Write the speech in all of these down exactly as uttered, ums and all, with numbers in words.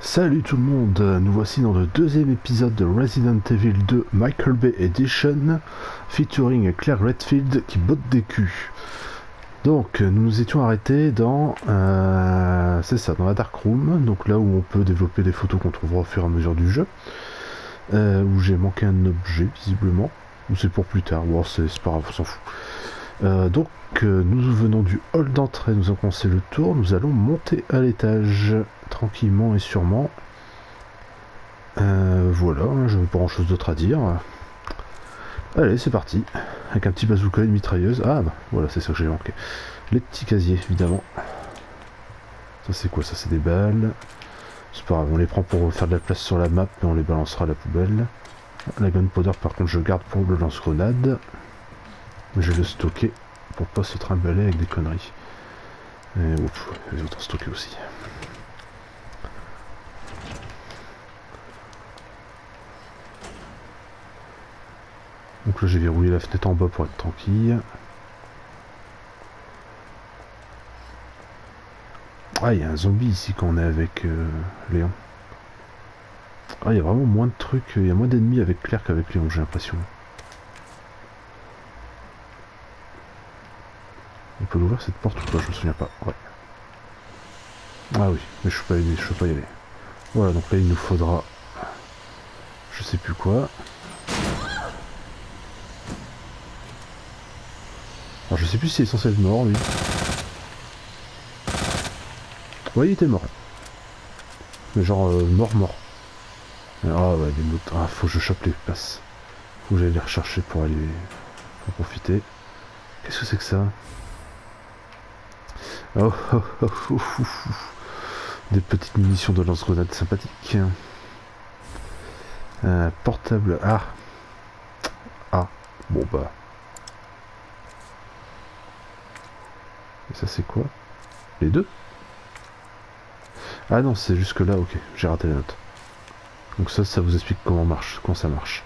Salut tout le monde, nous voici dans le deuxième épisode de Resident Evil deux Michael Bay Edition featuring Claire Redfield qui botte des culs. Donc nous nous étions arrêtés dans euh, c'est ça, dans la Dark Room, donc là où on peut développer des photos qu'on trouvera au fur et à mesure du jeu, euh, où j'ai manqué un objet visiblement, ou c'est pour plus tard, bon, c'est pas grave, on s'en fout. Euh, donc euh, nous venons du hall d'entrée, nous avons commencé le tour, nous allons monter à l'étage tranquillement et sûrement. Euh, voilà, je n'ai pas grand chose d'autre à dire. Allez, c'est parti. Avec un petit bazooka et une mitrailleuse. Ah, bah, voilà, c'est ça que j'ai manqué. Les petits casiers, évidemment. Ça, c'est quoi? Ça, c'est des balles. C'est pas grave, on les prend pour faire de la place sur la map, mais on les balancera à la poubelle. La gunpowder, par contre, je garde pour le lance-grenade. Mais je vais le stocker pour pas se trimballer avec des conneries. Et ouf, les autres stocker aussi. Donc là j'ai verrouillé la fenêtre en bas pour être tranquille. Ah, il y a un zombie ici quand on est avec euh, Léon. Ah, il y a vraiment moins de trucs, il y a moins d'ennemis avec Claire qu'avec Léon, j'ai l'impression. On peut l'ouvrir cette porte ou pas? Je me souviens pas. Ouais. Ah oui, mais je peux pas y aller, je peux pas y aller. Voilà, donc là il nous faudra... Je sais plus quoi. Alors je sais plus s'il est censé être mort lui. Ouais, il était mort. Mais genre euh, mort mort. Ah ouais, les motos. Ah, faut que je chope les places. Faut que j'aille les rechercher pour aller en profiter. Qu'est-ce que c'est que ça? Oh, oh, oh, oh, oh, oh. Des petites munitions de lance-grenade sympathiques. Euh, portable. Ah. Ah. Bon bah. Et ça c'est quoi? Les deux? Ah non, c'est jusque là, ok. J'ai raté la note. Donc ça, ça vous explique comment marche, comment ça marche.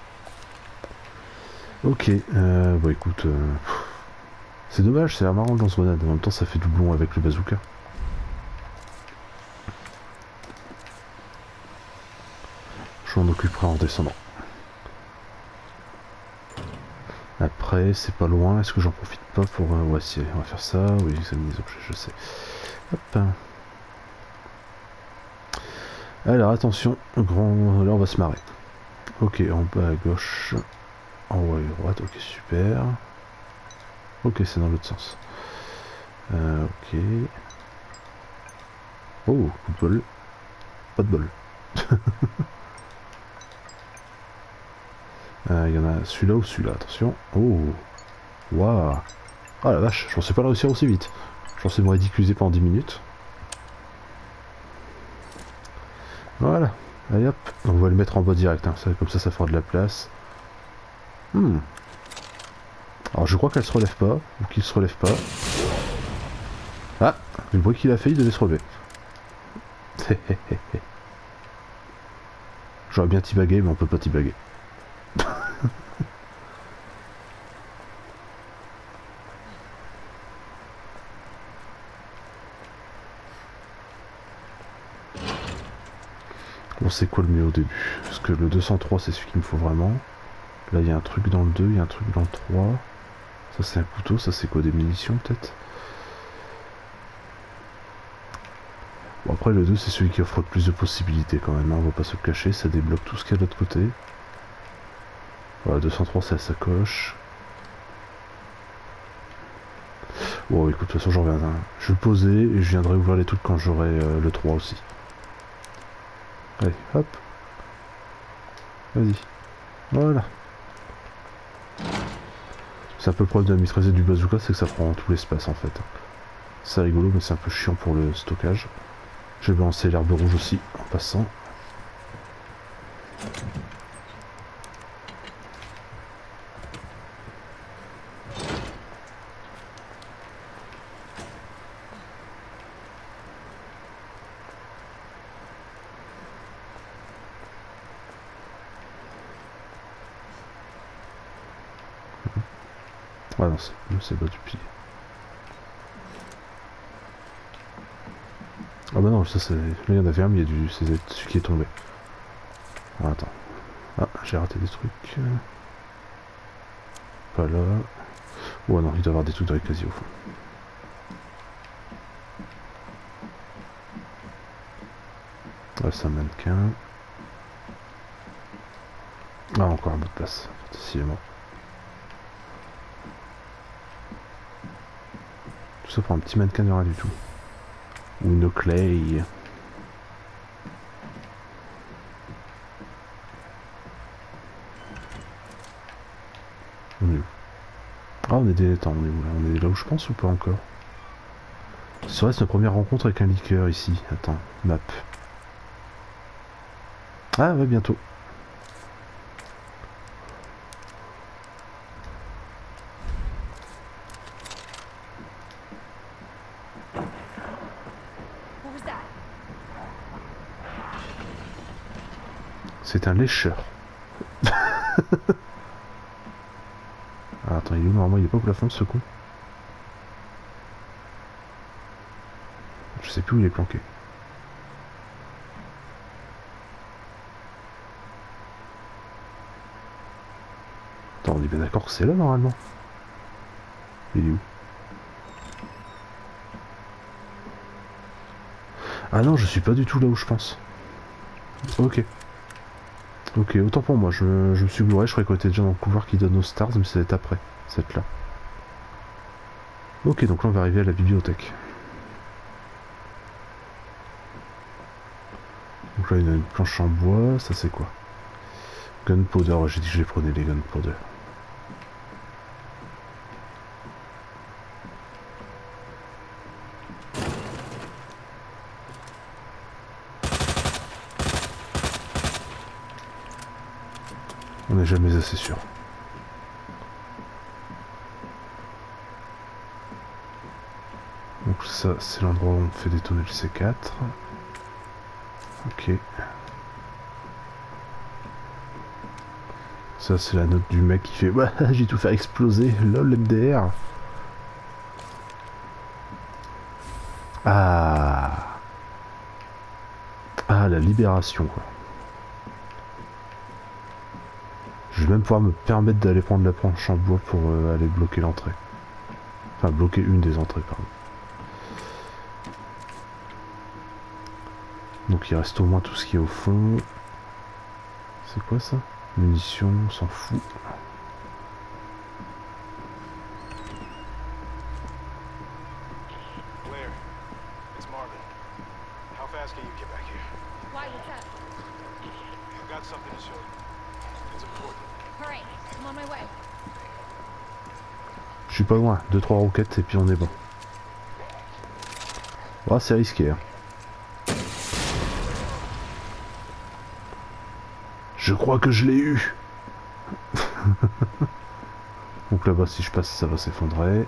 Ok. Euh, bon écoute. Euh, c'est dommage, c'est marrant le lance-grenade. En même temps, ça fait doublon avec le bazooka. Je m'en occuperai en descendant. Après, c'est pas loin. Est-ce que j'en profite pas pour... Euh, ouais, si, on va faire ça. Oui, examiner les objets, je sais. Hop. Alors, attention. Grand... Là, on va se marrer. Ok, en bas à gauche. En haut à droite. Ok, super. Ok, c'est dans l'autre sens. Euh, ok. Oh, coup de bol. Pas de bol. Il euh, y en a celui-là ou celui-là, attention. Oh, waouh. Ah la vache, je pensais pas le réussir aussi vite. Je pensais me ridiculiser pendant dix minutes. Voilà, allez hop. Donc on va le mettre en bas direct, hein. Ça, comme ça ça fera de la place. Hmm. Alors je crois qu'elle se relève pas, ou qu'il se relève pas. Ah, le bruit qu'il a fait, il devait se relever. J'aurais bien tibagué, mais on peut pas tibaguer. Bon, c'est quoi le mieux au début? Parce que le deux cent trois, c'est celui qu'il me faut vraiment. Là, il y a un truc dans le deux, il y a un truc dans le trois. Ça, c'est un couteau, ça, c'est quoi, des munitions, peut-être? Bon, après, le deux, c'est celui qui offre le plus de possibilités, quand même, hein, on va pas se le cacher, ça débloque tout ce qu'il y a de l'autre côté. Voilà, deux cent trois, c'est la sacoche. Bon, écoute, de toute façon, j'en reviens. Hein. Je vais le poser et je viendrai ouvrir les trucs quand j'aurai euh, le trois aussi. Allez, hop. Vas-y. Voilà. C'est un peu le problème de la mitrailleuse du bazooka, c'est que ça prend tout l'espace en fait. C'est rigolo, mais c'est un peu chiant pour le stockage. Je vais lancer l'herbe rouge aussi en passant. Ah non, c'est bas du pied. Ah bah non, ça c'est... Là il y en avait un, mais il y a du... c'est celui qui est tombé. Ah, attends. Ah, j'ai raté des trucs. Pas là. Ouais non, il doit y avoir des trucs dans les casiers au fond. Ah, c'est un mannequin. Ah, encore un bout de place. Décidément. Tout ça pour un petit mannequin de rien du tout. Ou une clay. On est où? Ah, on est des... Attends, on est où là? On est là où je pense ou pas encore? C'est vrai, c'est notre première rencontre avec un liqueur ici. Attends, map. Ah ouais, bientôt. C'est un lécheur. Ah, attends, il est où? Normalement, il est pas au plafond ce con. Je sais plus où il est planqué. Attends, on est bien d'accord que c'est là normalement. Il est où? Ah non, je suis pas du tout là où je pense. Ok. Ok, autant pour moi, je, je me suis gouré, je croyais qu'on était déjà dans le couloir qui donne aux stars, mais c'est après, cette là. Ok, donc là on va arriver à la bibliothèque. Donc là il y a une planche en bois, ça c'est quoi? Gunpowder, ouais, j'ai dit que je les prenais les gunpowder. On n'est jamais assez sûr. Donc ça c'est l'endroit où on fait détonner le C quatre. Ok. Ça c'est la note du mec qui fait ouais, j'ai tout fait exploser, lol M D R. Ah. Ah, la libération quoi. Je vais même pouvoir me permettre d'aller prendre la planche en bois pour euh, aller bloquer l'entrée. Enfin bloquer une des entrées pardon. Donc il reste au moins tout ce qui est au fond. C'est quoi ça? Munitions, on s'en fout. Claire, it's Marvin. How fast can you get back here? Why, what's up? I've got something to show you. It's important. Hurry, I'm on my way. Je suis pas loin, deux trois roquettes et puis on est bon. Oh, c'est risqué hein. Je crois que je l'ai eu. Donc là-bas si je passe ça va s'effondrer.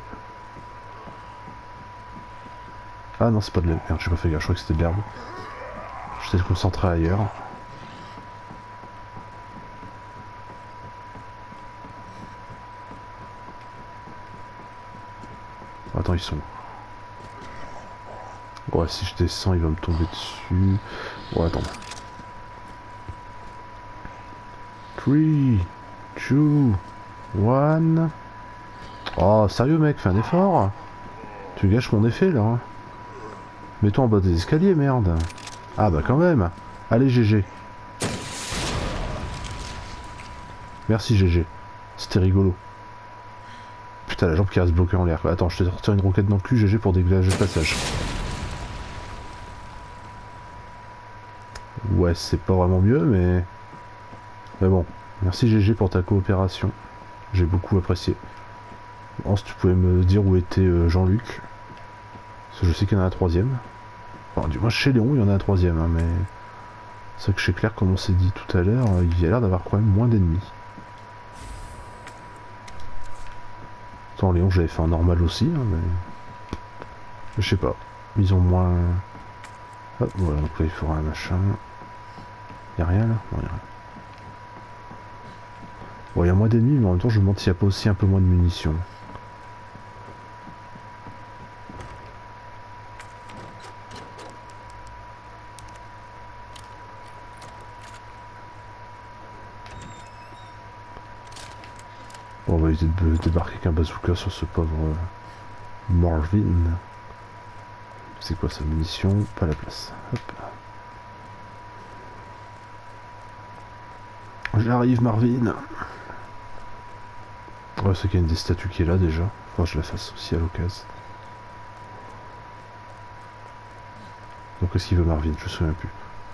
Ah non c'est pas de l'herbe, merde j'ai pas fait gaffe, je crois que c'était de l'herbe. J'étais concentré ailleurs. Attends ils sont... Ouais si je descends il va me tomber dessus. Ouais attends. trois, deux, un. Oh sérieux mec, fais un effort. Tu gâches mon effet là hein. Mets-toi en bas des escaliers merde. Ah bah quand même. Allez G G. Merci G G. C'était rigolo. Putain la jambe qui reste bloquée en l'air. Attends je te retire une roquette dans le cul G G pour dégager le passage. Ouais c'est pas vraiment mieux mais... Mais bon. Merci G G pour ta coopération. J'ai beaucoup apprécié. Bon, si tu pouvais me dire où était euh, Jean-Luc. Parce que je sais qu'il y en a un troisième. Enfin, du moins chez Léon il y en a un troisième, hein, mais... C'est vrai que chez Claire, comme on s'est dit tout à l'heure, il y a l'air d'avoir quand même moins d'ennemis. Attends, Léon j'avais fait un normal aussi, hein, mais... Je sais pas. Ils ont moins... Hop, voilà, donc là il faudra un machin. Y'a rien là? Non, y'a rien. Bon, il y a moins d'ennemis, mais en même temps, je me demande s'il n'y a pas aussi un peu moins de munitions. Bon, on va éviter de débarquer qu'un bazooka sur ce pauvre euh, Marvin. C'est quoi sa munition? Pas la place. Hop. J'arrive, Marvin. Ouais, c'est qu'il y a une des statues qui est là déjà. Faut que je la fasse aussi à l'occasion. Donc qu'est-ce qu'il veut Marvin? Je me souviens plus.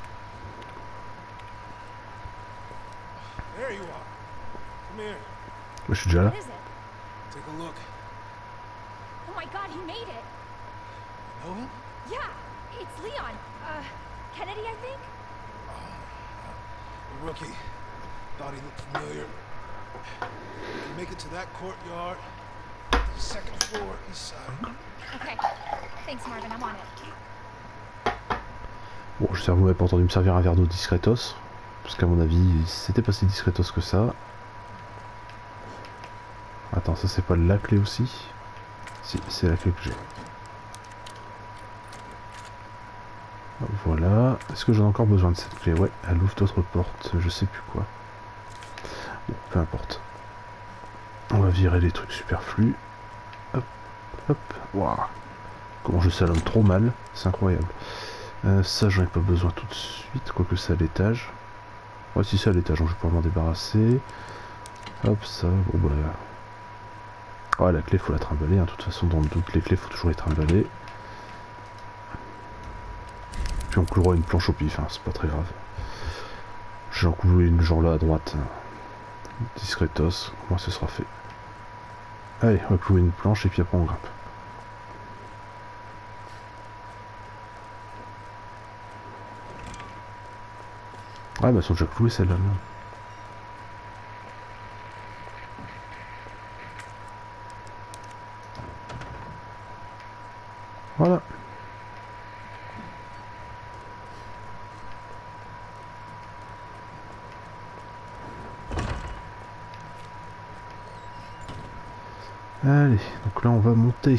There you are. Come here. Je suis déjà là. What is it? Take a look. Oh my god, he made it! You know him? Yeah, it's Leon. Uh, Kennedy, I think? The rookie. Thought he looked familiar. You make it to that courtyard. Second floor, east side. Okay. Thanks, Marvin, I'm on it. Bon, j'espère que vous m'avez pas entendu me servir un verre d'eau discretos. Parce qu'à mon avis, c'était pas si discretos que ça. Attends, ça c'est pas la clé aussi? Si, c'est la clé que j'ai. Voilà. Est-ce que j'en ai encore besoin de cette clé? Ouais, elle ouvre d'autres portes, je sais plus quoi. Bon, peu importe. On va virer les trucs superflus. Hop, hop, waouh. Comment je salonne trop mal, c'est incroyable. Euh, ça, j'en ai pas besoin tout de suite, quoique c'est à l'étage. Ouais, si c'est à l'étage, je vais pouvoir m'en débarrasser. Hop, ça, bon bah... Ouais, la clé, faut la trimballer, hein. De toute façon, dans le doute, les clés, faut toujours les trimballer. Puis on clouera une planche au pif, hein, c'est pas très grave. J'ai en cloué une genre là à droite. Discretos, moi ce sera fait. Allez, on va clouer une planche et puis après on grimpe. Ah bah elles sont déjà clouées celles-là. Voilà. Allez, donc là on va monter.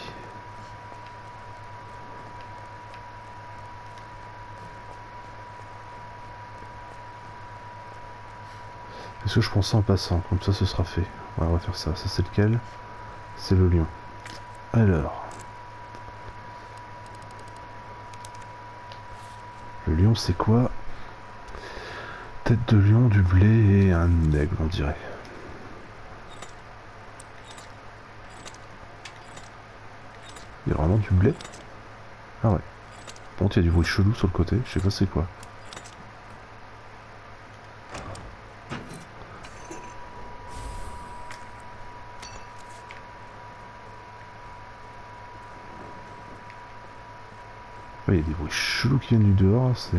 Est-ce que je prends ça en passant? Comme ça ce sera fait. Ouais, on va faire ça. Ça c'est lequel? C'est le lion. Alors. Le lion c'est quoi? Tête de lion, du blé et un aigle on dirait. Il y a vraiment du blé? Ah ouais. Bon, il y a du bruit chelou sur le côté, je sais pas c'est quoi. Ouais, il y a des bruits chelous qui viennent du dehors, c'est...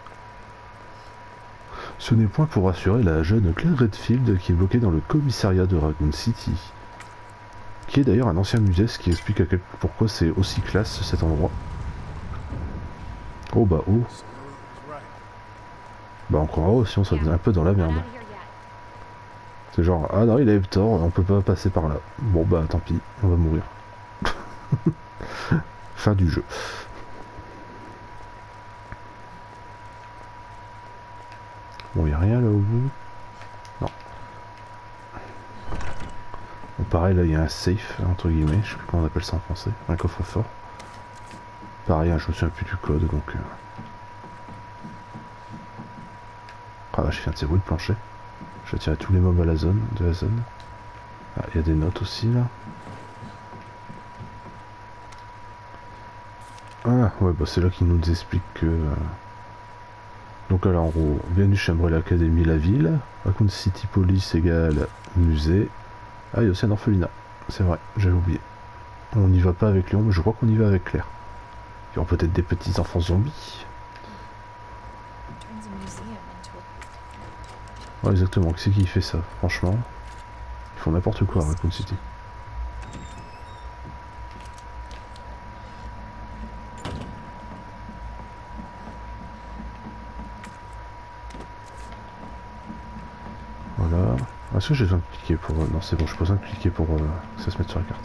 Ce n'est point pour rassurer la jeune Claire Redfield qui est bloquée dans le commissariat de Raccoon City. Qui est d'ailleurs un ancien musée, ce qui explique à quel... pourquoi c'est aussi classe cet endroit. Oh bah oh. Bah encore oh, sinon ça faisait un peu dans la merde. C'est genre, ah non il a eu tort, on peut pas passer par là. Bon bah tant pis, on va mourir. Fin du jeu. Bon y a rien là au bout. Non. Bon pareil là il y a un safe entre guillemets, je sais plus comment on appelle ça en français, un coffre-fort. Pareil, hein, je me souviens plus du code donc... Euh... Ah bah j'ai fait un de ces bruits de plancher. Je vais tirer tous les mobs à la zone, de la zone. Ah, il y a des notes aussi là. Ah ouais bah c'est là qu'il nous explique que... Euh... Donc alors en gros, bienvenue chez Umbrella Academy la ville. Raccoon City Police égale musée. Ah il y a aussi un orphelinat, c'est vrai, j'avais oublié. On n'y va pas avec Léon mais je crois qu'on y va avec Claire. Il y aura peut-être des petits enfants zombies. Ouais exactement, qui c'est qui fait ça? Franchement, ils font n'importe quoi à Raccoon City. Voilà. Est-ce que j'ai besoin de cliquer pour... Non c'est bon, j'ai pas besoin de cliquer pour euh, que ça se mette sur la carte.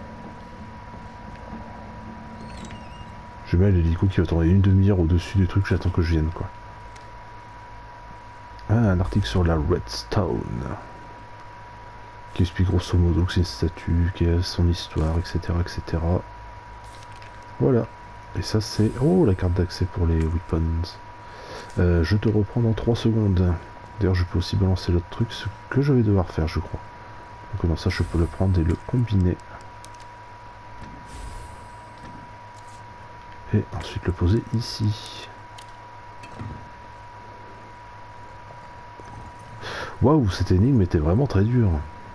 Je mets l'hélico qui va tourner une demi-heure au-dessus des trucs, j'attends que je vienne quoi. Ah, un article sur la redstone. qui explique grosso modo que c'est une statue, qui a son histoire, et cetera, et cetera. Voilà. Et ça c'est... Oh, la carte d'accès pour les weapons. Euh, je te reprends dans trois secondes. D'ailleurs, je peux aussi balancer l'autre truc, ce que je vais devoir faire, je crois. Donc dans ça, je peux le prendre et le combiner. Et ensuite le poser ici. Waouh, cette énigme était vraiment très dure.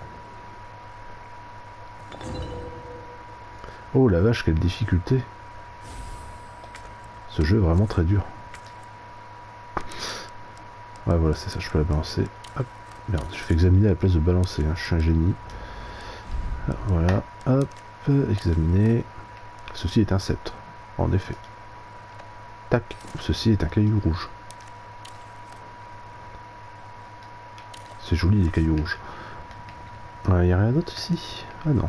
Oh la vache, quelle difficulté. Ce jeu est vraiment très dur. Ouais, voilà, c'est ça, je peux la balancer. Hop, merde, je fais examiner à la place de balancer, hein. Je suis un génie. Voilà, hop, examiner. Ceci est un sceptre, en effet. Tac, ceci est un caillou rouge. C'est joli les cailloux rouges. Il n'y a rien d'autre ici? Ah non.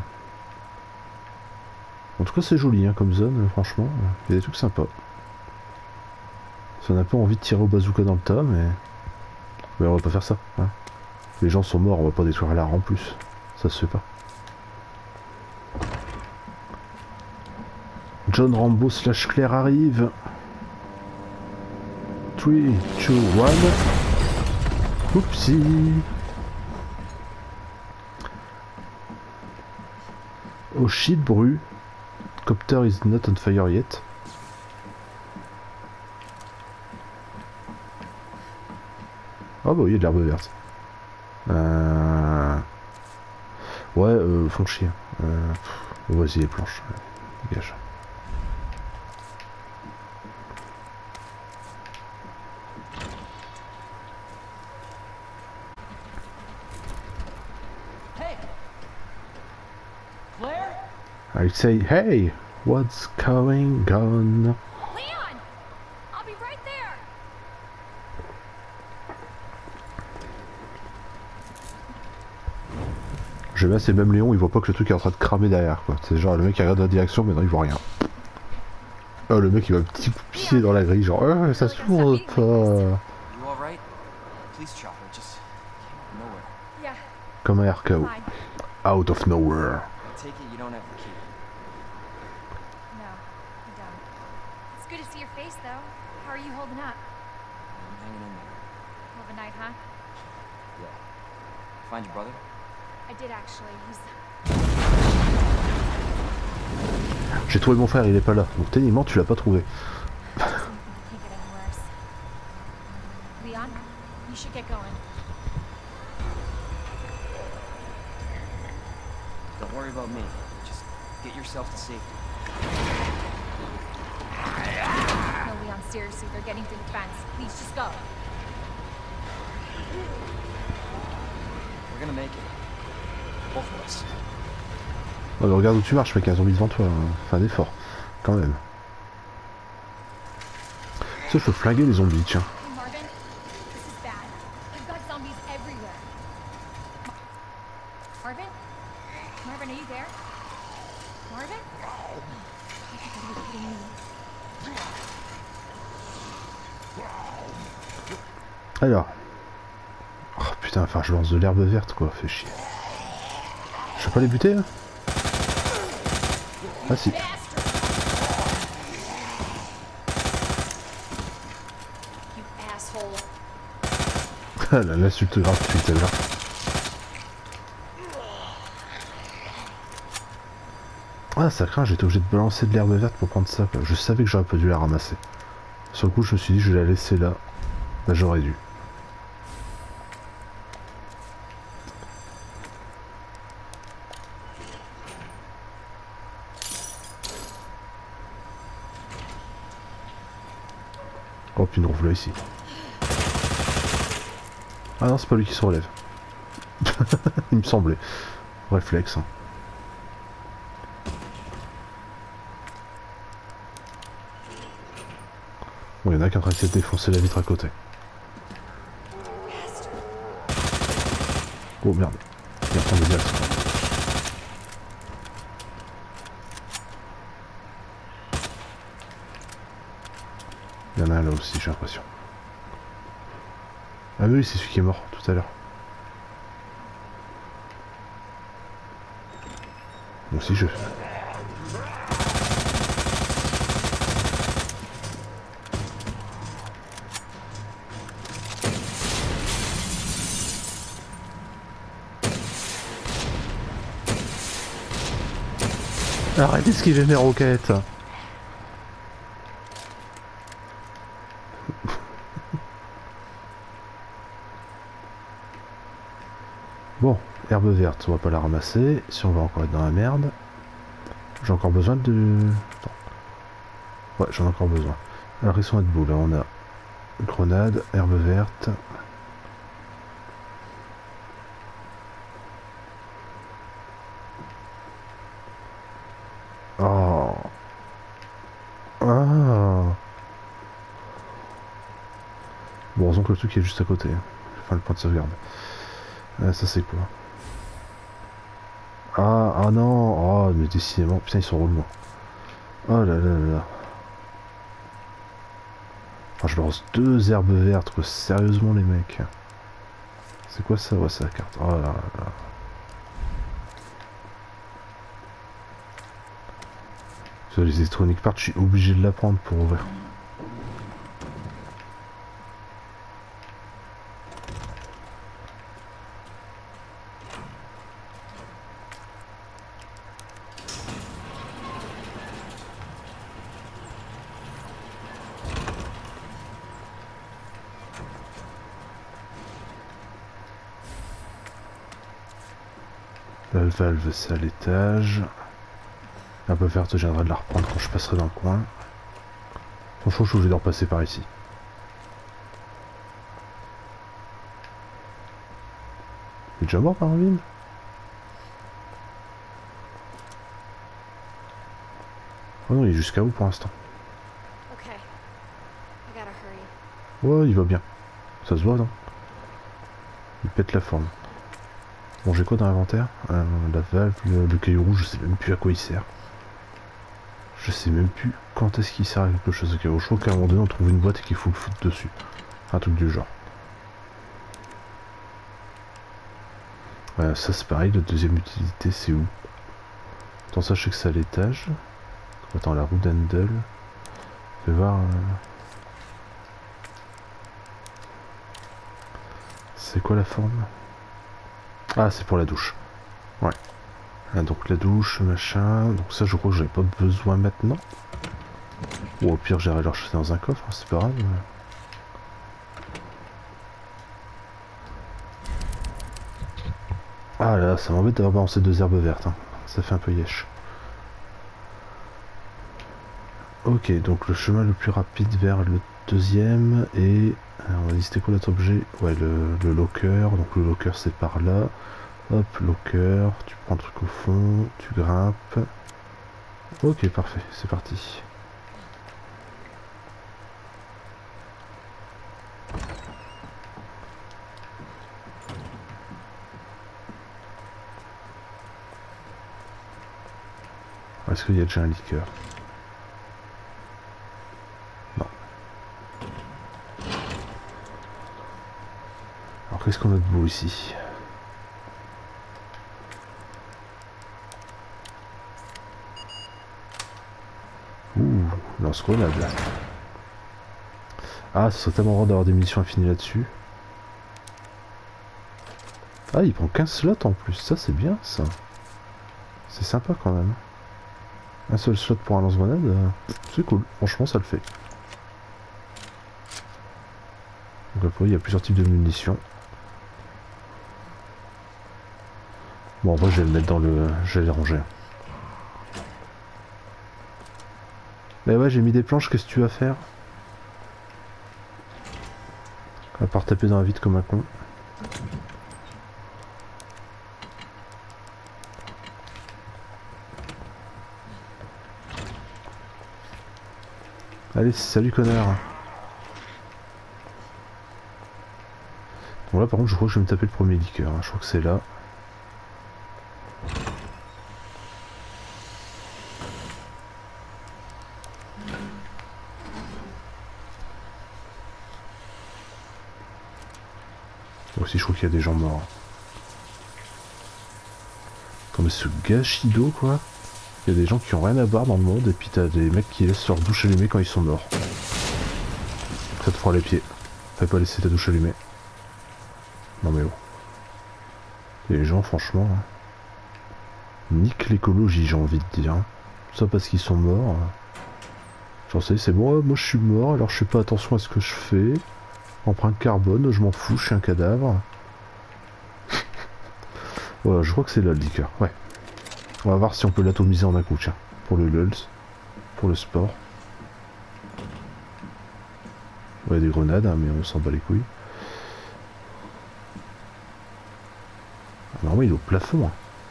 En tout cas c'est joli hein, comme zone, franchement. Il y a des trucs sympas. Ça n'a pas envie de tirer au bazooka dans le tas, mais... Mais on va pas faire ça. Hein. Les gens sont morts, on va pas détruire l'art en plus. Ça se fait pas. John Rambo slash Claire arrive. trois, deux, un. Oupsie. Oh shit, Bru. Copter is not on fire yet. Ah bah oui, il y a de l'herbe verte. Euh... Ouais, euh, font chier. Euh... Vas-y les planches. Dégage. I say, hey, what's going on? Leon! I'll be right there! J'aime bien, c'est même Léon, il voit pas que le truc est en train de cramer derrière, quoi. C'est genre, le mec il regarde dans la direction, mais non, il voit rien. Oh, le mec il va un petit coup de pied dans la grille, genre, oh, ça s'ouvre pas. Comme un R K O. Out of nowhere. Good to see your face, though. How are you holding up? I'm hanging in there. Hell of a night, huh? Yeah. Find your brother? I did actually. He's... J'ai trouvé mon frère, il est pas là. Donc techniquement, tu l'as pas trouvé. Can't get any worse. Leon, you should get going. Don't worry about me. Just get yourself to safety. No, Leon, seriously, they're getting to the fence. Please, just go. We're gonna make it. Both of us. Oh, mais regarde où tu marches, mec, il y a un zombie devant toi. Hein. Fais un effort, quand même. Ça, je peux flinguer les zombies, tiens. Hey, Marvin, this is bad. We've got zombies everywhere. Marvin? Marvin, are you there? Marvin? You gotta be kidding me. Alors. Oh putain, enfin je lance de l'herbe verte quoi, fait chier. Je peux pas les buter là? Ah si. Ah là, l'insulte gratuite là. Ah ça craint, j'étais obligé de balancer de l'herbe verte pour prendre ça quoi. Je savais que j'aurais pas dû la ramasser. Sur le coup je me suis dit je vais la laisser là. Bah j'aurais dû. Oh puis une rouvre là ici. Ah non c'est pas lui qui se relève. Il me semblait. Réflexe. Hein. Bon il y en a qui est en train de se défoncer la vitre à côté. Oh merde. Il y a plein de directions. Il y en a un là aussi, j'ai l'impression. Ah oui, c'est celui qui est mort tout à l'heure. Moi aussi je... Arrête d'esquiver mes roquettes. Bon, herbe verte, on va pas la ramasser. Si on va encore être dans la merde. J'ai encore besoin de... Attends. Ouais, j'en ai encore besoin. Alors ils sont à debout, là on a grenade, herbe verte. Oh. Ah. Bon, heureusement que le truc est juste à côté. Enfin, le point de sauvegarde. Ah, ça c'est quoi? Ah, ah non. Oh, mais décidément, putain, ils sont relous. Oh là là là là. Enfin, je leur lance deux herbes vertes, quoi. Sérieusement, les mecs. C'est quoi ça? Ouais, c'est la carte. Oh là là là. Les électroniques partent, je suis obligé de la prendre pour ouvrir. La valve c'est à l'étage. Un peu verte, j'aimerais de la reprendre quand je passerai dans le coin. Franchement, je suis obligé de repasser par ici. Il est déjà mort par un mine? Oh non, il est jusqu'à où pour l'instant? Okay. I gotta hurry. Ouais, il va bien. Ça se voit, non? Il pète la forme. Bon, j'ai quoi dans l'inventaire? euh, La valve, le, le caillou rouge, je sais même plus à quoi il sert. Je sais même plus quand est-ce qu'il sert à quelque chose. Okay, bon, je crois qu'à un moment donné on trouve une boîte et qu'il faut le foutre dessus. Un truc du genre. Euh, ça c'est pareil, la deuxième utilité c'est où? Attends, ça je sais que c'est à l'étage. Attends, la roue d'Handle. Fais voir. Euh... C'est quoi la forme? Ah, c'est pour la douche. Ouais. Ah, donc la douche, machin. Donc ça je crois que j'avais pas besoin maintenant. Ou au pire j'irai leur chercher dans un coffre, hein, c'est pas grave. Ah là, ça m'embête d'avoir balancé deux herbes vertes. Hein. Ça fait un peu yesh. Ok, donc le chemin le plus rapide vers le deuxième et... Alors, on va dire c'était quoi l'autre objet? Ouais, le, le locker. Donc le locker c'est par là. Hop, locker, tu prends le truc au fond, tu grimpes. Ok, parfait, c'est parti. Est-ce qu'il y a déjà un liqueur? Non. Alors qu'est-ce qu'on a de beau ici? Ouh, lance-grenade. Ah, ce serait tellement rare d'avoir des munitions infinies là-dessus. Ah, il prend quinze slots en plus, ça c'est bien ça. C'est sympa quand même. Un seul slot pour un lance-grenade, euh, c'est cool, franchement ça le fait. Donc après il y a plusieurs types de munitions. Bon en vrai je vais le mettre dans le... je vais les ranger. Mais ouais j'ai mis des planches, qu'est-ce que tu vas faire? À part taper dans la vitre comme un con. Allez, salut connard. Bon là par contre je crois que je vais me taper le premier liqueur, hein. Je crois que c'est là. Aussi je crois qu'il y a des gens morts. Attends, mais ce gâchis d'eau, quoi. Il y a des gens qui ont rien à boire dans le monde, et puis t'as des mecs qui laissent leur douche allumée quand ils sont morts. Ça te froid les pieds. Fais pas laisser ta douche allumée. Non mais oh. Les gens, franchement, hein, nique l'écologie, j'ai envie de dire. Ça parce qu'ils sont morts. J'en sais, c'est bon, moi je suis mort, alors je fais pas attention à ce que je fais. Empreinte carbone, je m'en fous, je suis un cadavre. Voilà, je crois que c'est là le liqueur, ouais. On va voir si on peut l'atomiser en un coup, tiens. Pour le lulz, pour le sport. Ouais, des grenades, hein, mais on s'en bat les couilles. Normalement, il est au plafond. Hein.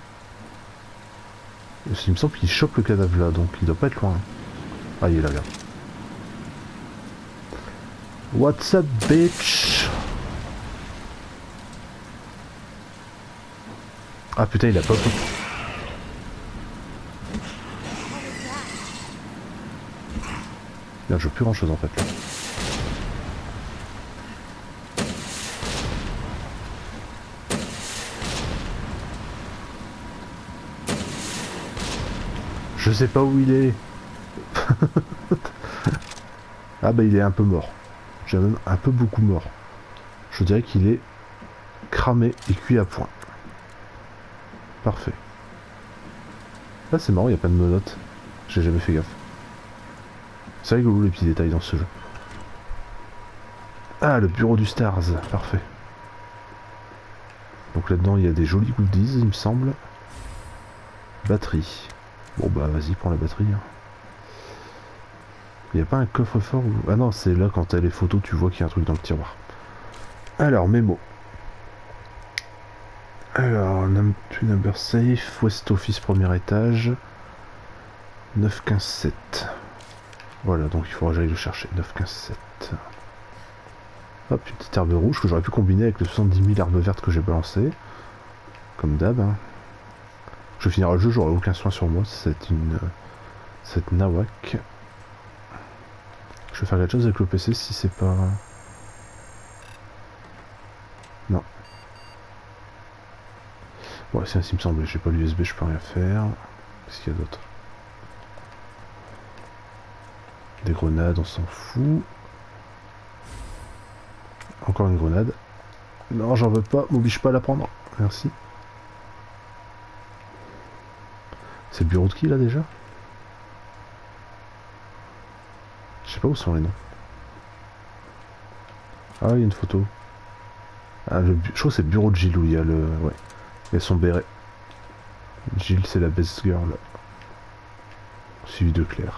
Il me semble qu'il chope le cadavre là, donc il doit pas être loin. Ah, il est là, regarde. What's up, bitch? Ah putain, il a pas... Merde, je veux plus grand chose en fait là. Je sais pas où il est. Ah bah il est un peu mort. J'ai même un peu beaucoup mort. Je dirais qu'il est cramé et cuit à point. Parfait. Là c'est marrant, il n'y a pas de menottes. J'ai jamais fait gaffe. C'est rigolo les petits détails dans ce jeu. Ah, le bureau du Stars, parfait. Donc là-dedans il y a des jolis goodies il me semble. Batterie. Bon bah vas-y, prends la batterie. Hein. Il n'y a pas un coffre-fort où... Ah non, c'est là quand t'as les photos, tu vois qu'il y a un truc dans le tiroir. Alors, mémo. Alors, number safe, West Office, premier étage. neuf quinze sept. Voilà, donc il faudra que j'aille le chercher. neuf quinze sept. Hop, une petite herbe rouge que j'aurais pu combiner avec les soixante-dix mille herbes vertes que j'ai balancées. Comme d'hab. Hein. Je finirai le jeu, j'aurai aucun soin sur moi. C'est une... cette nawak. Je vais faire quelque chose avec le P C si c'est pas... Non. Ouais, c'est ainsi il me semblait. J'ai pas l'U S B, je peux rien faire. Qu'est-ce qu'il y a d'autre? Des grenades, on s'en fout. Encore une grenade. Non, j'en veux pas. M'oblige pas à la prendre. Merci. C'est le bureau de qui là déjà? Je sais pas où sont les noms. Ah, il y a une photo. Ah, le bu... Je crois que c'est le bureau de Jill où il y a le... Ouais. Il y a son béret. Jill, c'est la best girl. Suivi de Claire.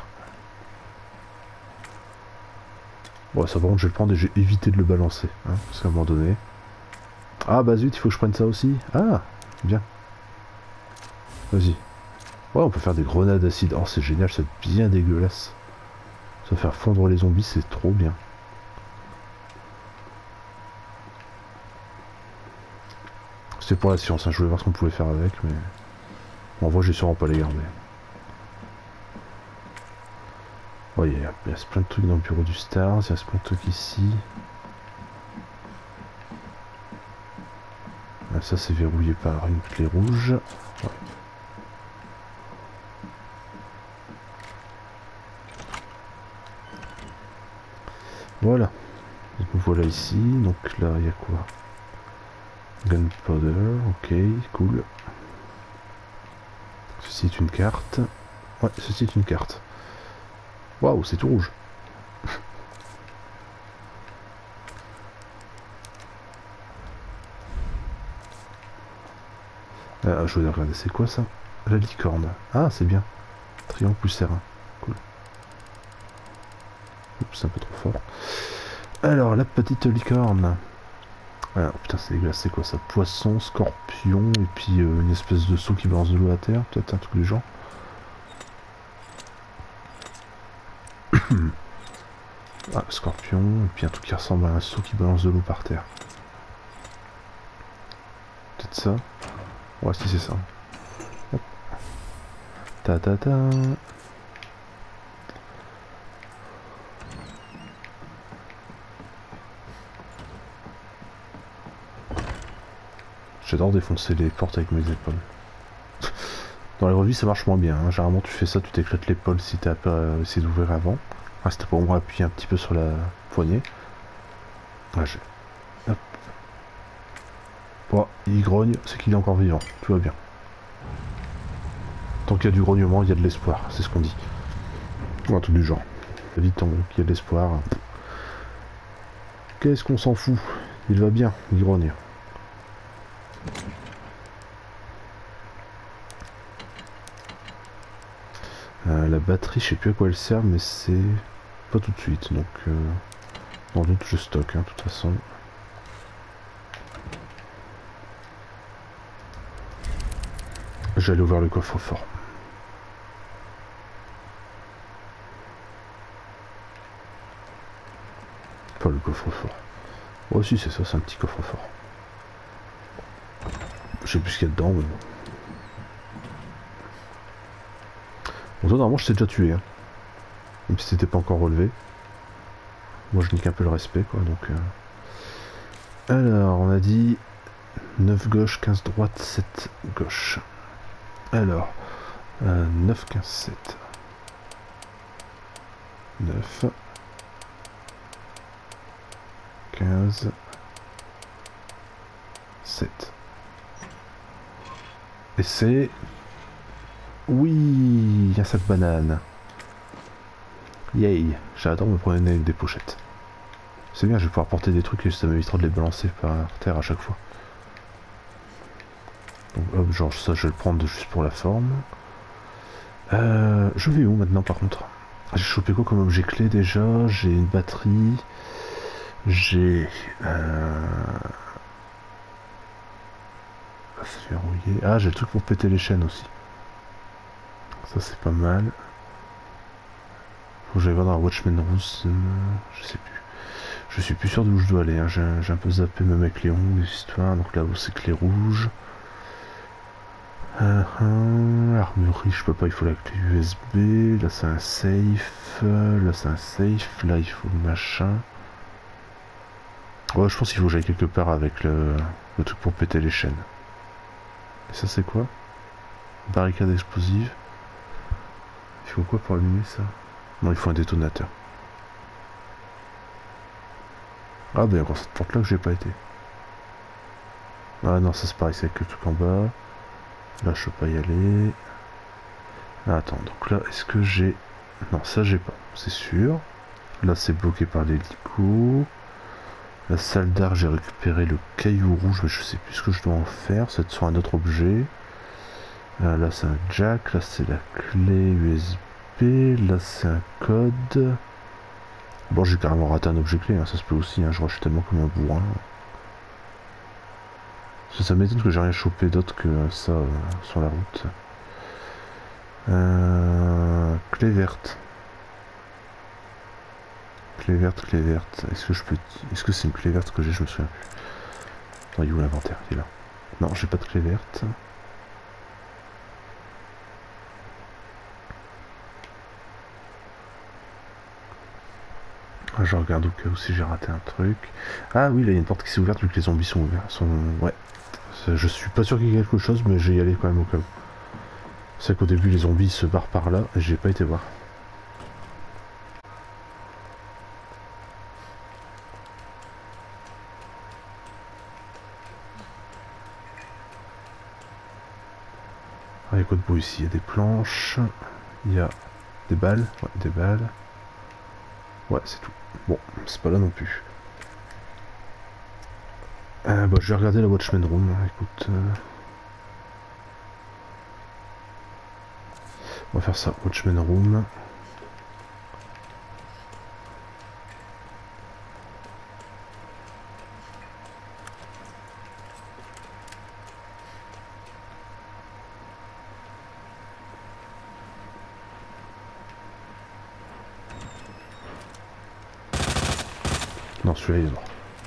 Bon, ça par contre, je vais le prendre et j'ai évité de le balancer. Hein, parce qu'à un moment donné... Ah, bah zut, il faut que je prenne ça aussi. Ah, bien. Vas-y. Ouais, on peut faire des grenades acides. Oh, c'est génial, c'est bien dégueulasse. Ça va faire fondre les zombies, c'est trop bien. C'était pour la science, hein. Je voulais voir ce qu'on pouvait faire avec, mais... Bon, en vrai, j'ai sûrement pas les garder. Ouais, il y, y a plein de trucs dans le bureau du Stars, il y a plein de trucs ici. Ah, ça, c'est verrouillé par une clé rouge. Ouais. Voilà. Donc, voilà ici. Donc là, il y a quoi? Gunpowder. Ok, cool. Ceci est une carte. Ouais, ceci est une carte. Waouh, c'est tout rouge. euh, je vais regarder, c'est quoi ça? La licorne. Ah, c'est bien. Triangle plus R un. Cool. Oups, c'est un peu trop fort. Alors, la petite licorne. Alors, putain, c'est dégueulasse, c'est quoi ça? Poisson, scorpion, et puis euh, une espèce de seau qui balance de l'eau à terre, peut-être un truc du genre. Ah, scorpion, et puis un truc qui ressemble à un seau qui balance de l'eau par terre. Peut-être ça. Ouais, si c'est ça. Hop. Ta ta ta. J'adore défoncer les portes avec mes épaules. Dans les revues ça marche moins bien, hein. Généralement tu fais ça, tu t'éclates l'épaule si t'as pas essayé d'ouvrir avant. Ah, c'était pour moi appuyer un petit peu sur la poignée. Ah, j'ai... Hop. Bon, il grogne, c'est qu'il est encore vivant, tout va bien. Tant qu'il y a du grognement, il y a de l'espoir, c'est ce qu'on dit. Ou un truc du genre. Vite, tant qu'il y a de l'espoir. Qu'est-ce qu'on s'en fout? Il va bien, il grogne. Euh, la batterie, je sais plus à quoi elle sert, mais c'est pas tout de suite, donc euh, dans le doute je stocke, hein, de toute façon. J'allais ouvrir le coffre-fort. Pas le coffre-fort. Oh si, c'est ça, c'est un petit coffre-fort. Je sais plus ce qu'il y a dedans, mais bon. Bon, toi, normalement, je t'ai déjà tué, hein. Même si c'était pas encore relevé. Moi, je nique un peu le respect, quoi, donc... Euh... Alors, on a dit... neuf gauche, quinze droite, sept gauche. Alors... Euh, neuf, quinze, sept. neuf... quinze... sept. Et c'est... Oui, il y a cette banane. Yay, j'adore me promener avec des pochettes. C'est bien, je vais pouvoir porter des trucs et ça m'évitera de les balancer par terre à chaque fois. Donc hop, genre ça je vais le prendre juste pour la forme. Euh, je vais où maintenant par contre? J'ai chopé quoi comme objet clé déjà? J'ai une batterie. J'ai... Euh... C'est verrouillé. Ah, j'ai le truc pour péter les chaînes aussi. Ça c'est pas mal. Faut que j'aille voir dans la Watchman Rousse. Euh, je sais plus. Je suis plus sûr d'où je dois aller. Hein. J'ai un peu zappé même avec les ronds, les histoires. Donc là où c'est clé rouge. Euh, euh, armurerie, je peux pas, il faut la clé U S B. Là c'est un safe. Là c'est un safe. Là il faut le machin. Ouais, je pense qu'il faut que j'aille quelque part avec le, le truc pour péter les chaînes. Et ça c'est quoi? Barricade explosive. Il faut quoi pour allumer ça? Non, il faut un détonateur. Ah ben encore cette porte là que j'ai pas été. Ah non, ça c'est pareil, c'est avec le truc en bas. Là je peux pas y aller. Ah, attends, donc là est-ce que j'ai... Non, ça j'ai pas, c'est sûr. Là c'est bloqué par l'hélico. La salle d'art, j'ai récupéré le caillou rouge, mais je sais plus ce que je dois en faire. C'est sur un autre objet. Euh, là c'est un jack, là c'est la clé U S B, là c'est un code. Bon, j'ai carrément raté un objet clé, hein, ça se peut aussi, hein, je rush tellement comme un bourrin. Ça, ça m'étonne que j'ai rien chopé d'autre que ça euh, sur la route. Euh, clé verte. Clé verte, clé verte. Est-ce que je peux... Est-ce que c'est une clé verte que j'ai? Je me souviens plus. Attends, il est où l'inventaire? Il est là. Non, j'ai pas de clé verte. Je regarde au cas où si j'ai raté un truc. Ah oui, là il y a une porte qui s'est ouverte vu que les zombies sont ouverts. Sont... Ouais. Je suis pas sûr qu'il y ait quelque chose, mais je vais y aller quand même au cas où. C'est qu'au début les zombies se barrent par là et j'ai pas été voir. Ah, il y a quoi de beau ici? Il y a des planches. Il y a des balles. Ouais, des balles. Ouais, c'est tout. Bon, c'est pas là non plus. Euh, bah, je vais regarder la Watchman Room. Écoute. Euh... On va faire ça. Watchman Room. Non, celui-là il est mort.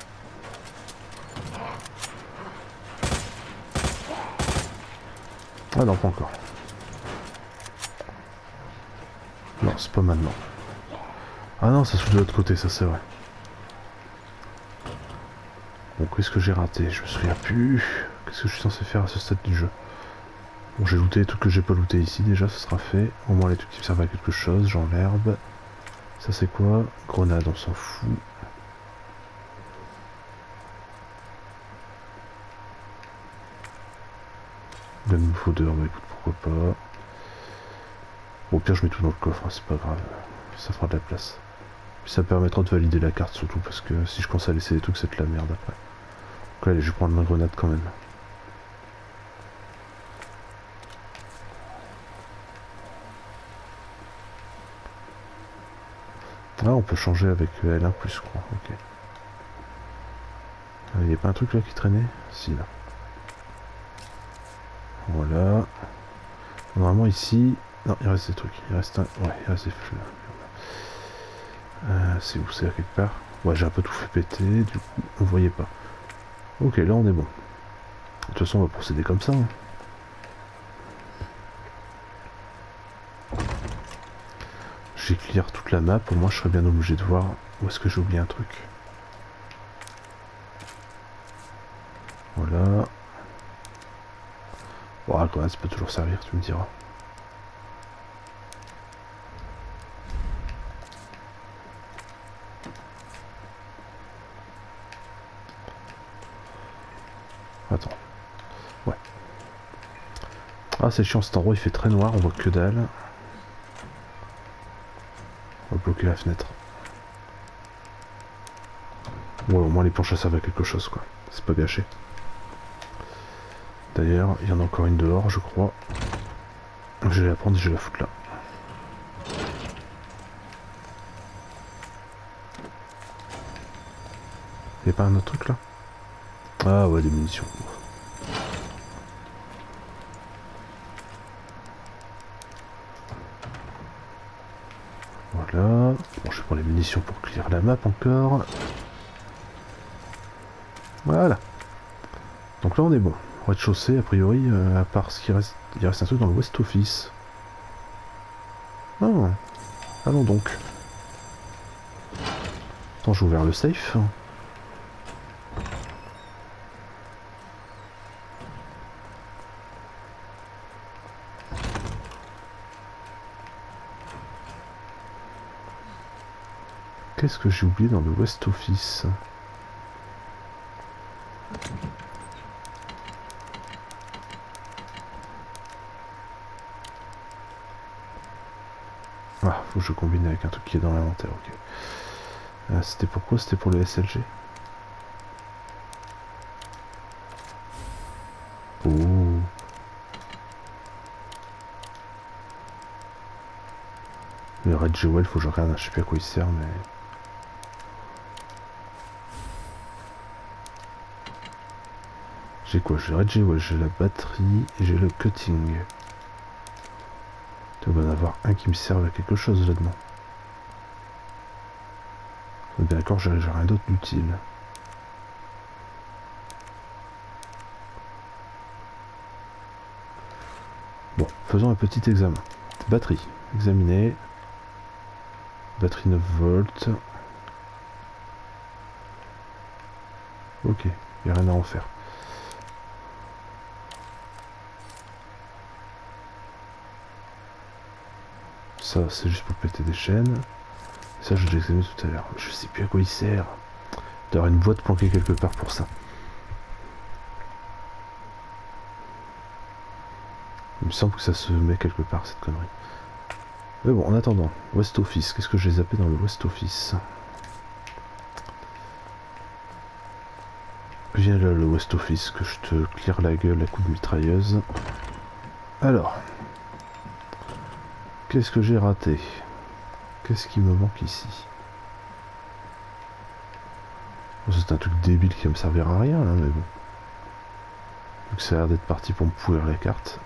Ah non, pas encore. Non, c'est pas maintenant. Ah non, ça se fout de l'autre côté, ça c'est vrai. Bon, qu'est-ce que j'ai raté? Je me souviens plus. Qu'est-ce que je suis censé faire à ce stade du jeu? Bon, j'ai looté les trucs que j'ai pas looté ici déjà, ce sera fait. Au moins les trucs qui me servent à quelque chose, genre l'herbe. Ça c'est quoi? Grenade, on s'en fout. Il me faut deux, bah écoute, pourquoi pas. Bon, au pire je mets tout dans le coffre, hein, c'est pas grave. Ça fera de la place. Puis ça permettra de valider la carte surtout, parce que si je commence à laisser des trucs, c'est de la merde après. Donc allez, je vais prendre ma grenade quand même. Ah, on peut changer avec L un plus, je crois. Ok. Il n'y a pas un truc là qui traînait? Si, là. Voilà. Normalement ici... Non, il reste des trucs. Il reste un... Ouais, il reste des fleurs. Euh, c'est où? C'est là quelque part? Ouais, j'ai un peu tout fait péter. Du coup, on voyait pas. Ok, là on est bon. De toute façon, on va procéder comme ça. Hein. J'ai clear toute la map. Au moins, je serais bien obligé de voir où est-ce que j'ai oublié un truc. Voilà. Bon, la grenade, ça peut toujours servir, tu me diras. Attends. Ouais. Ah, c'est chiant, cet endroit, il fait très noir, on voit que dalle. On va bloquer la fenêtre. Ouais, au moins les planches, ça servent à quelque chose, quoi. C'est pas gâché. D'ailleurs, il y en a encore une dehors, je crois. Je vais la prendre et je vais la foutre là. Y'a pas un autre truc là? Ah ouais, des munitions. Voilà. Bon, je prends les munitions pour clear la map encore. Voilà. Donc là on est bon. Rez-de-chaussée, a priori, euh, à part ce qui reste, il reste un truc dans le West Office. Oh. Allons donc. Attends, j'ai ouvert le safe. Qu'est-ce que j'ai oublié dans le West Office? Ah, faut que je combine avec un truc qui est dans l'inventaire, ok. Euh, c'était pourquoi? C'était pour le S L G. Oh. Le Red Jewel, faut que je regarde, je sais plus à quoi il sert, mais... J'ai quoi? J'ai Red Jewel, j'ai la batterie et j'ai le cutting. Il doit y en avoir un qui me serve à quelque chose là-dedans. D'accord, j'ai rien d'autre d'utile. Bon, faisons un petit examen. Batterie, examiner. Batterie neuf volts. Ok, il n'y a rien à en faire. Ça, c'est juste pour péter des chaînes. Ça, je l'ai examiné tout à l'heure. Je sais plus à quoi il sert. Il doit y avoir une boîte planquée quelque part pour ça. Il me semble que ça se met quelque part, cette connerie. Mais bon, en attendant, West Office. Qu'est-ce que j'ai zappé dans le West Office? Viens là, le West Office, que je te clear la gueule à coups de mitrailleuse. Alors... Qu'est-ce que j'ai raté? Qu'est-ce qui me manque ici? C'est un truc débile qui va me servir à rien là, mais bon. Donc ça a l'air d'être parti pour me pourrir la carte.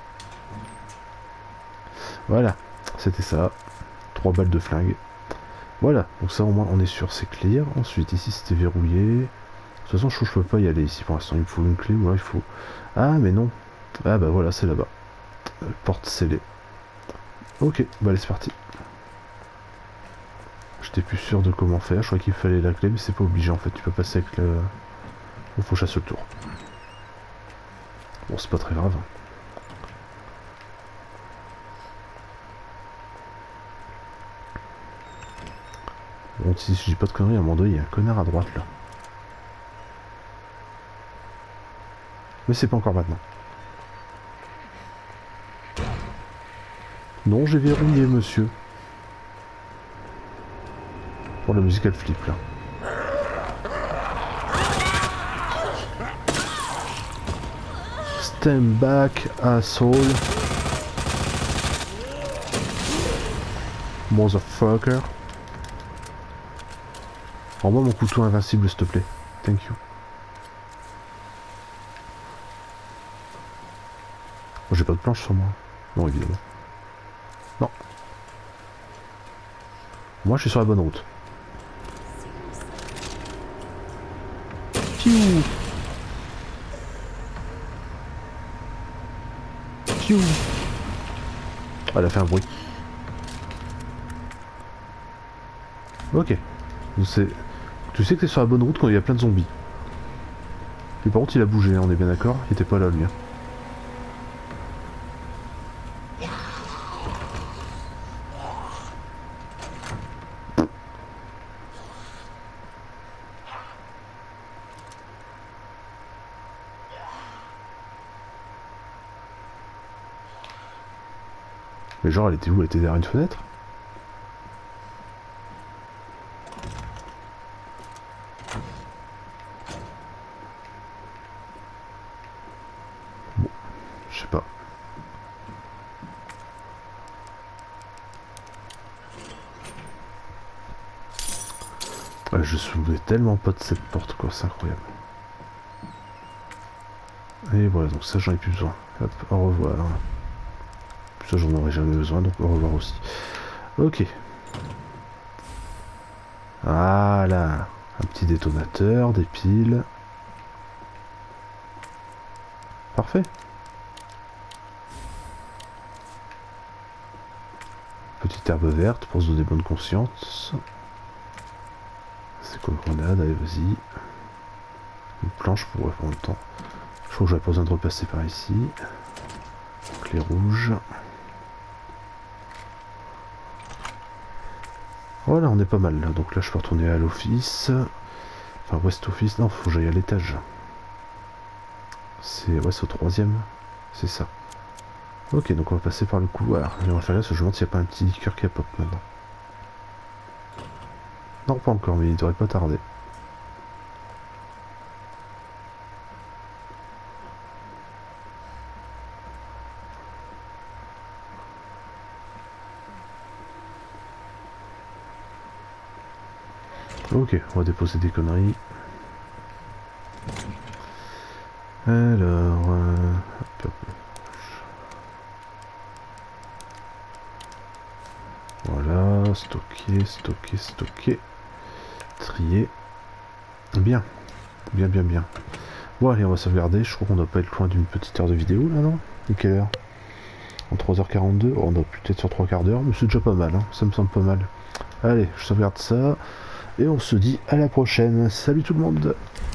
Voilà, c'était ça. Trois balles de flingue. Voilà, donc ça au moins on est sûr, c'est clear. Ensuite ici c'était verrouillé. De toute façon je trouve que je peux pas y aller ici pour l'instant. Il me faut une clé ou alors il faut... Ah mais non. Ah bah voilà, c'est là-bas. Porte scellée. Ok, bah allez c'est parti. J'étais plus sûr de comment faire, je crois qu'il fallait la clé mais c'est pas obligé en fait, tu peux passer avec le... Il faut chasser le tour. Bon c'est pas très grave. Bon, si je dis pas de conneries, à un moment donné, il y a un connard à droite là. Mais c'est pas encore maintenant. Non, j'ai verrouillé, monsieur. Pour la musique, elle flippe là. Stand back, asshole. Motherfucker. Rends-moi mon couteau invincible, s'il te plaît. Thank you. Oh, j'ai pas de planche sur moi. Non, évidemment. Non. Moi, je suis sur la bonne route. Piou. Piou. Oh, elle a fait un bruit. Ok. Tu sais, tu sais que t'es sur la bonne route quand il y a plein de zombies. Et par contre, il a bougé, hein, on est bien d'accord. Il était pas là, lui. Hein. Mais genre, elle était où? Elle était derrière une fenêtre? Bon, je sais pas. Ouais, je me souvenais tellement pas de cette porte, quoi, c'est incroyable. Et voilà, donc ça j'en ai plus besoin. Hop, au revoir. Ça j'en aurais jamais besoin, donc au revoir aussi. Ok. Voilà. Un petit détonateur, des piles. Parfait. Petite herbe verte pour se donner bonne conscience. C'est quoi grenade? Allez, vas-y. Une planche pour répondre le temps. Je crois que j'aurais pas besoin de repasser par ici. Clé rouge. Voilà, on est pas mal là. Donc là, je peux retourner à l'office. Enfin, West Office. Non, faut que j'aille à l'étage. C'est ouais, c'est au troisième. C'est ça. Ok, donc on va passer par le couloir. Et on va faire là, parce que je me demande s'il n'y a pas un petit cœur qui pop maintenant. Non, pas encore, mais il devrait pas tarder. Ok, on va déposer des conneries. Alors... Euh, hop, hop. Voilà, stocker, stocker, stocker. Trier. Bien. Bien, bien, bien. Bon, allez, on va sauvegarder. Je crois qu'on doit pas être loin d'une petite heure de vidéo, là, non? Et quelle heure? En trois heures quarante-deux. Oh, on doit peut-être sur trois quarts d'heure, mais c'est déjà pas mal, hein. Ça me semble pas mal. Allez, je sauvegarde ça. Et on se dit à la prochaine. Salut tout le monde!